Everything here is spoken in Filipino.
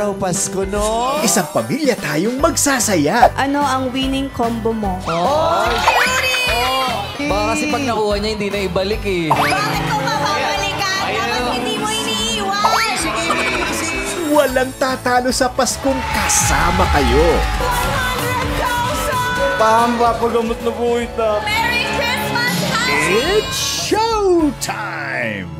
daw Pasko, no? Isang pamilya tayong magsasaya. Ano ang winning combo mo? Baka kasi pag nakuha niya, hindi na ibalik eh. Bakit ko mapapalikan? Dapat hindi mo iniiwan. Walang tatalo sa Paskong kasama kayo. 100,000! Pampapagamot na po ito. Merry Christmas, Happy! It's showtime!